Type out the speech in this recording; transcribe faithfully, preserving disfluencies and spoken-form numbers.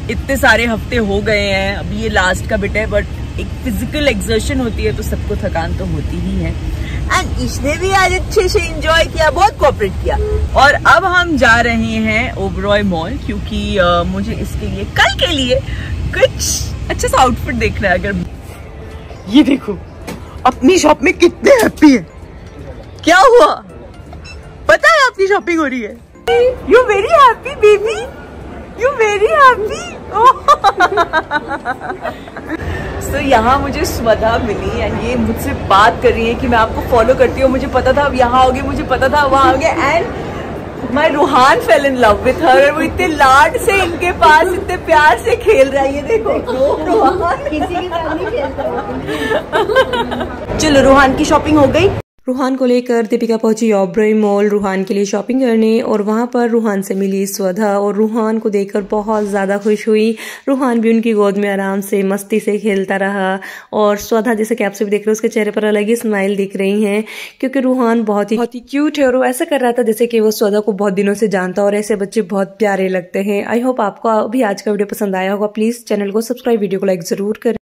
इतने सारे हफ्ते हो गए हैं, अभी ये लास्ट का बिट है, बट एक फिजिकल एक्सर्शन होती है तो सबको थकान तो होती ही है। एंड इसने भी आज अच्छे से एंजॉय किया, बहुत कोऑपरेट किया। और अब हम जा रहे हैं ओबरॉय मॉल, क्योंकि uh, मुझे इसके लिए कल के लिए कुछ अच्छा सा आउटफिट देखना है। अगर ये देखो अपनी शॉप में कितने हैप्पी है, क्या हुआ पता है, अपनी शॉपिंग हो रही है। You very happy baby, you very happy. तो यहाँ मुझे स्वधा मिली है, ये मुझसे बात कर रही है कि मैं आपको फॉलो करती हूँ, मुझे पता था अब यहाँ आओगे, मुझे पता था वहाँ आओगे। And my Ruhan fell in love with her, और वो इतने लाड से इनके पास इतने प्यार से खेल रहा है। ये देखो रूहान किसी के साथ नहीं खेलता। चलो रूहान की शॉपिंग हो गई। रूहान को लेकर दीपिका पहुंची ओबरॉय मॉल रूहान के लिए शॉपिंग करने, और वहां पर रूहान से मिली स्वधा, और रूहान को देखकर बहुत ज्यादा खुश हुई। रूहान भी उनकी गोद में आराम से मस्ती से खेलता रहा, और स्वधा जैसे कि आप सभी देख रहे हो उसके चेहरे पर अलग ही स्माइल दिख रही है, क्योंकि रूहान बहुत ही बहुत ही क्यूट है और वो ऐसा कर रहा था जैसे कि वो स्वधा को बहुत दिनों से जानता, और ऐसे बच्चे बहुत प्यारे लगते हैं। आई होप आपको भी आज का वीडियो पसंद आया होगा। प्लीज चैनल को सब्सक्राइब, वीडियो को लाइक जरूर करें।